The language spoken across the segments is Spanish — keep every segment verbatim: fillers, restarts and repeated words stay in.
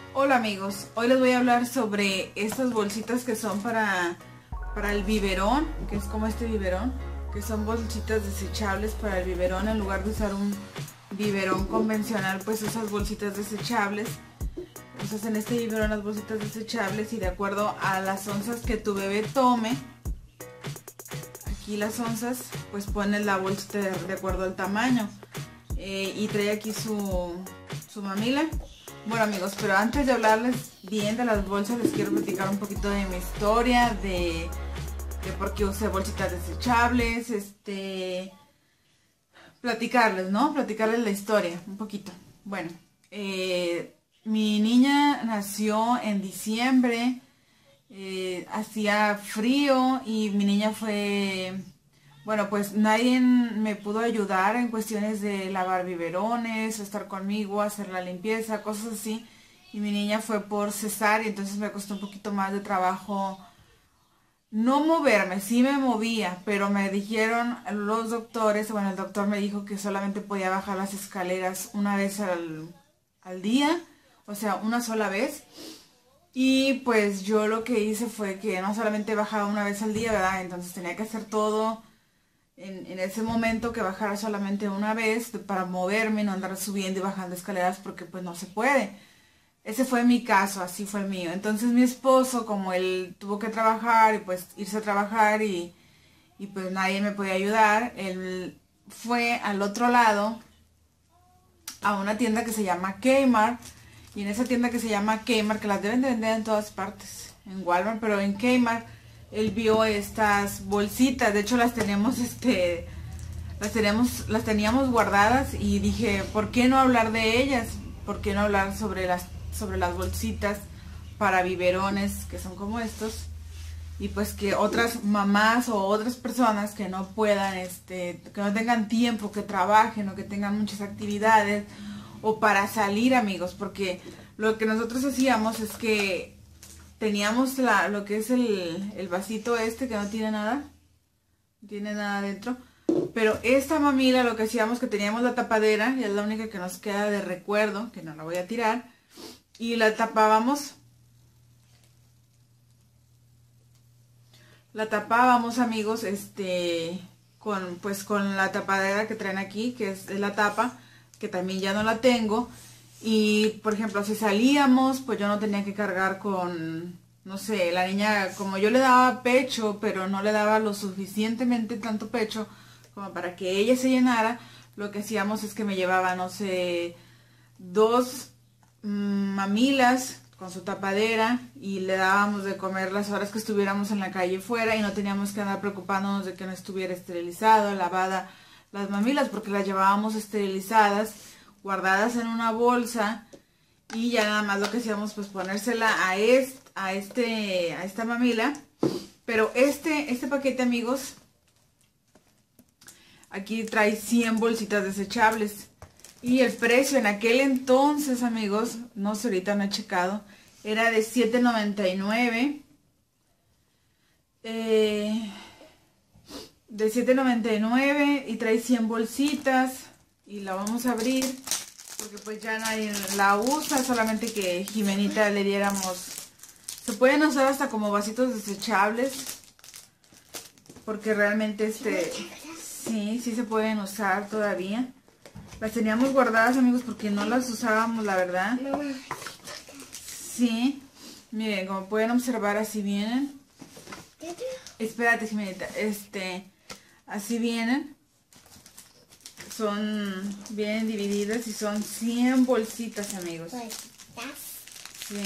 Hola amigos, hoy les voy a hablar sobre estas bolsitas que son para, para el biberón, que es como este biberón, que son bolsitas desechables para el biberón. En lugar de usar un biberón convencional, pues usas bolsitas desechables. Usas en este biberón las bolsitas desechables y de acuerdo a las onzas que tu bebé tome, aquí las onzas, pues pones la bolsita de, de acuerdo al tamaño. Eh, y trae aquí su, su mamila. Bueno amigos, pero antes de hablarles bien de las bolsas, les quiero platicar un poquito de mi historia, de, de por qué usé bolsitas desechables, este, platicarles, ¿no? Platicarles la historia, un poquito. Bueno, eh, mi niña nació en diciembre, eh, hacía frío y mi niña fue... Bueno, pues nadie me pudo ayudar en cuestiones de lavar biberones, estar conmigo, hacer la limpieza, cosas así. Y mi niña fue por cesárea, entonces me costó un poquito más de trabajo no moverme. Sí me movía, pero me dijeron los doctores, bueno, el doctor me dijo que solamente podía bajar las escaleras una vez al, al día, o sea, una sola vez. Y pues yo lo que hice fue que no solamente bajaba una vez al día, ¿verdad? Entonces tenía que hacer todo... En, en ese momento que bajara solamente una vez para moverme, no andar subiendo y bajando escaleras porque pues no se puede. Ese fue mi caso, así fue el mío. Entonces mi esposo, como él tuvo que trabajar y pues irse a trabajar y, y pues nadie me podía ayudar, él fue al otro lado a una tienda que se llama Kmart. Y en esa tienda que se llama Kmart, que las deben de vender en todas partes, en Walmart, pero en Kmart, él vio estas bolsitas. De hecho las tenemos este las tenemos las teníamos guardadas y dije, ¿por qué no hablar de ellas? ¿Por qué no hablar sobre las sobre las bolsitas para biberones que son como estos? Y pues que otras mamás o otras personas que no puedan este que no tengan tiempo, que trabajen o que tengan muchas actividades o para salir, amigos, porque lo que nosotros hacíamos es que teníamos la, lo que es el, el vasito este que no tiene nada, no tiene nada dentro, pero esta mamila lo que hacíamos que teníamos la tapadera, y es la única que nos queda de recuerdo, que no la voy a tirar, y la tapábamos, la tapábamos amigos, este, con, pues con la tapadera que traen aquí, que es, es la tapa, que también ya no la tengo. Y, por ejemplo, si salíamos, pues yo no tenía que cargar con, no sé, la niña, como yo le daba pecho, pero no le daba lo suficientemente tanto pecho como para que ella se llenara, lo que hacíamos es que me llevaba, no sé, dos mmm, mamilas con su tapadera y le dábamos de comer las horas que estuviéramos en la calle fuera y no teníamos que andar preocupándonos de que no estuviera esterilizado, lavada las mamilas, porque las llevábamos esterilizadas, guardadas en una bolsa, y ya nada más lo que hacíamos pues ponérsela a este, a este a esta mamila. Pero este este paquete, amigos, aquí trae cien bolsitas desechables y el precio en aquel entonces, amigos, no sé, ahorita no he checado, era de siete noventa y nueve, eh, de siete noventa y nueve, y trae cien bolsitas. Y la vamos a abrir porque pues ya nadie la usa, solamente que Jimenita le diéramos. Se pueden usar hasta como vasitos desechables, porque realmente este sí, sí se pueden usar todavía. Las teníamos guardadas, amigos, porque no las usábamos, la verdad. Sí, miren, como pueden observar, así vienen. Espérate, Jimenita, este, así vienen. Son bien divididas y son cien bolsitas, amigos. Sí.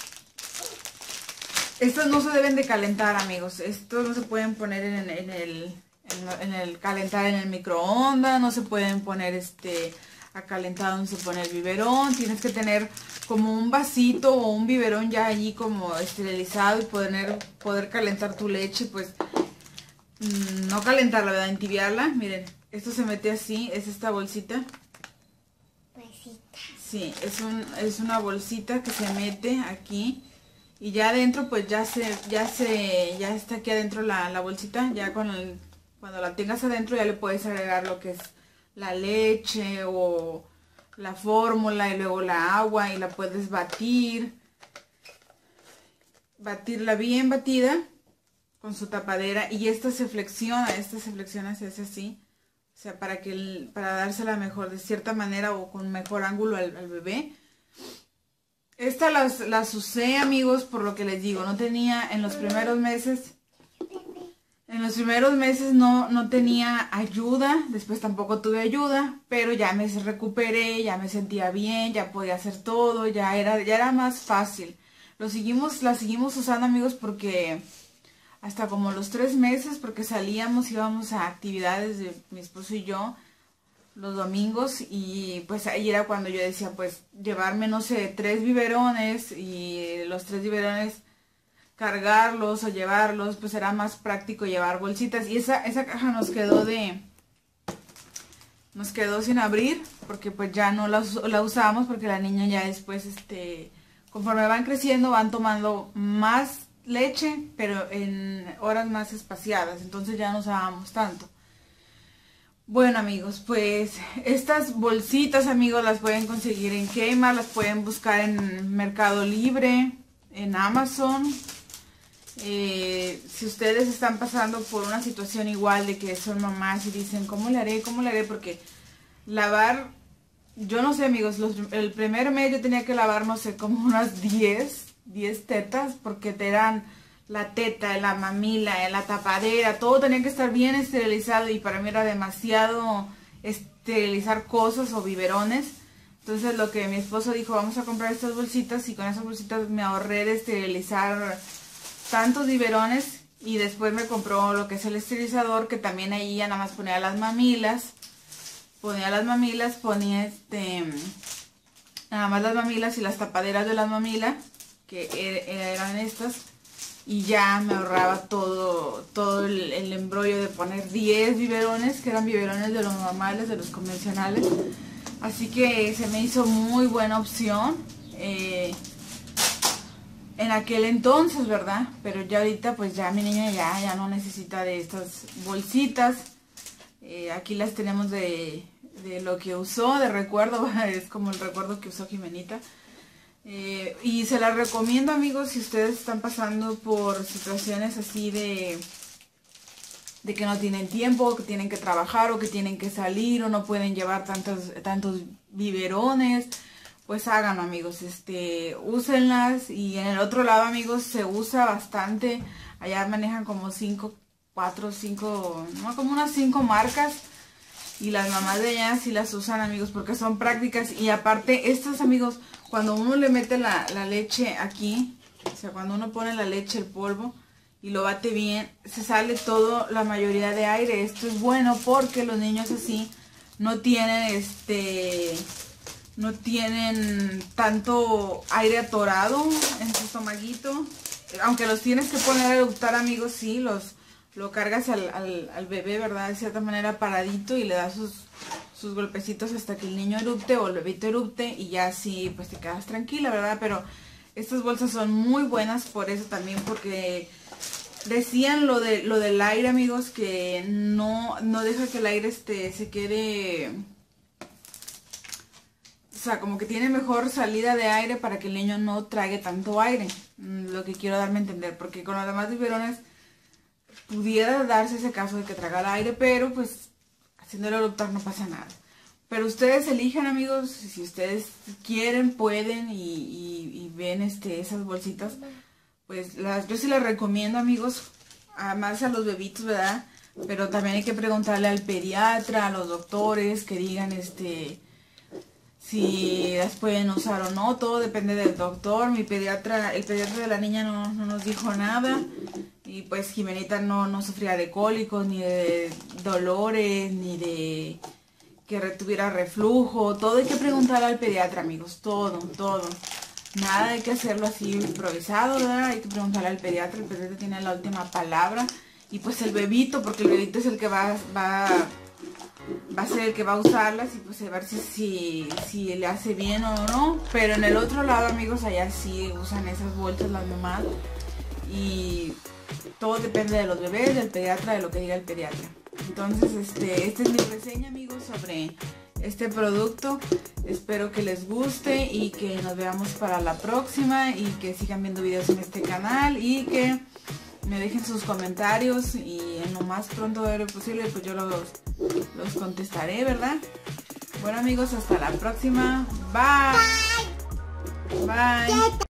Estas no se deben de calentar, amigos. Estos no se pueden poner en, en, el, en, en el calentar en el microondas. No se pueden poner este a calentar donde se pone el biberón. Tienes que tener como un vasito o un biberón ya allí como esterilizado y poder, poder calentar tu leche. Pues mmm, no calentarla, ¿verdad? Entibiarla. Miren. Esto se mete así, es esta bolsita. Bolsita. Sí, es, un, es una bolsita que se mete aquí. Y ya adentro, pues ya se, ya se, ya está aquí adentro la, la bolsita. Ya con el, cuando la tengas adentro ya le puedes agregar lo que es la leche o la fórmula y luego la agua y la puedes batir. Batirla bien batida con su tapadera y esta se flexiona, esta se flexiona, se hace así. O sea, para que el, para dársela mejor, de cierta manera o con mejor ángulo al, al bebé. Esta las, las usé, amigos, por lo que les digo, no tenía en los primeros meses, en los primeros meses no, no tenía ayuda, después tampoco tuve ayuda, pero ya me recuperé, ya me sentía bien, ya podía hacer todo, ya era, ya era más fácil. Lo seguimos, la seguimos usando, amigos, porque hasta como los tres meses, porque salíamos, íbamos a actividades de mi esposo y yo, los domingos, y pues ahí era cuando yo decía, pues llevarme, no sé, tres biberones, y los tres biberones cargarlos o llevarlos, pues era más práctico llevar bolsitas. Y esa, esa caja nos quedó de, nos quedó sin abrir, porque pues ya no la, la usábamos, porque la niña ya después, este, conforme van creciendo, van tomando más leche, pero en horas más espaciadas, entonces ya no usábamos tanto. Bueno, amigos, pues estas bolsitas, amigos, las pueden conseguir en Kmart, las pueden buscar en Mercado Libre, en Amazon. Eh, si ustedes están pasando por una situación igual de que son mamás y dicen, ¿cómo le haré? ¿Cómo le haré? Porque lavar, yo no sé, amigos, los, el primer mes yo tenía que lavar, no sé, como unas diez tetas, porque te eran la teta, la mamila, la tapadera, todo tenía que estar bien esterilizado y para mí era demasiado esterilizar cosas o biberones. Entonces lo que mi esposo dijo, vamos a comprar estas bolsitas, y con esas bolsitas me ahorré de esterilizar tantos biberones, y después me compró lo que es el esterilizador, que también ahí ya nada más ponía las mamilas, ponía las mamilas, ponía este, nada más las mamilas y las tapaderas de las mamilas, que eran estas, y ya me ahorraba todo, todo el, el embrollo de poner diez biberones, que eran biberones de los normales, de los convencionales. Así que se me hizo muy buena opción eh, en aquel entonces, ¿verdad? Pero ya ahorita pues ya mi niña ya, ya no necesita de estas bolsitas. Eh, aquí las tenemos de, de lo que usó, de recuerdo, es como el recuerdo que usó Jimenita. Eh, y se las recomiendo, amigos, si ustedes están pasando por situaciones así de, de que no tienen tiempo, que tienen que trabajar o que tienen que salir o no pueden llevar tantos, tantos biberones, pues háganlo, amigos, este, úsenlas. Y en el otro lado, amigos, se usa bastante, allá manejan como cinco, cuatro, cinco, no, como unas cinco marcas. Y las mamás de allá sí las usan, amigos, porque son prácticas. Y aparte, estas, amigos, cuando uno le mete la, la leche aquí, o sea, cuando uno pone la leche, el polvo, y lo bate bien, se sale todo, la mayoría de aire. Esto es bueno porque los niños así no tienen, este, no tienen tanto aire atorado en su estomaguito. Aunque los tienes que poner a eructar, amigos, sí, los... lo cargas al, al, al bebé, ¿verdad? De cierta manera paradito, y le das sus, sus golpecitos hasta que el niño erupte o el bebito erupte, y ya así pues te quedas tranquila, ¿verdad? Pero estas bolsas son muy buenas por eso también, porque decían lo de lo del aire, amigos, que no, no deja que el aire este, se quede... O sea, como que tiene mejor salida de aire para que el niño no trague tanto aire. Lo que quiero darme a entender, porque con los demás biberones pudiera darse ese caso de que traga el aire, pero pues haciéndolo eructar no pasa nada. Pero ustedes elijan, amigos, si ustedes quieren, pueden y, y, y ven este, esas bolsitas, pues las, yo sí las recomiendo, amigos, además a los bebitos, ¿verdad? Pero también hay que preguntarle al pediatra, a los doctores, que digan este si las pueden usar o no. Todo depende del doctor. Mi pediatra, el pediatra de la niña no, no nos dijo nada. Y pues Jimenita no, no sufría de cólicos, ni de dolores, ni de que tuviera reflujo. Todo hay que preguntar al pediatra, amigos. Todo, todo. Nada hay que hacerlo así improvisado, ¿verdad? Hay que preguntarle al pediatra. El pediatra tiene la última palabra. Y pues el bebito, porque el bebito es el que va, va, va a ser el que va a usarlas. Y pues a ver si, si, si le hace bien o no. Pero en el otro lado, amigos, allá sí usan esas bolsas las mamás. Y todo depende de los bebés, del pediatra, de lo que diga el pediatra. Entonces, este, esta es mi reseña, amigos, sobre este producto. Espero que les guste y que nos veamos para la próxima y que sigan viendo videos en este canal y que me dejen sus comentarios y en lo más pronto posible pues yo los, los contestaré, ¿verdad? Bueno amigos, hasta la próxima. Bye. Bye. Bye.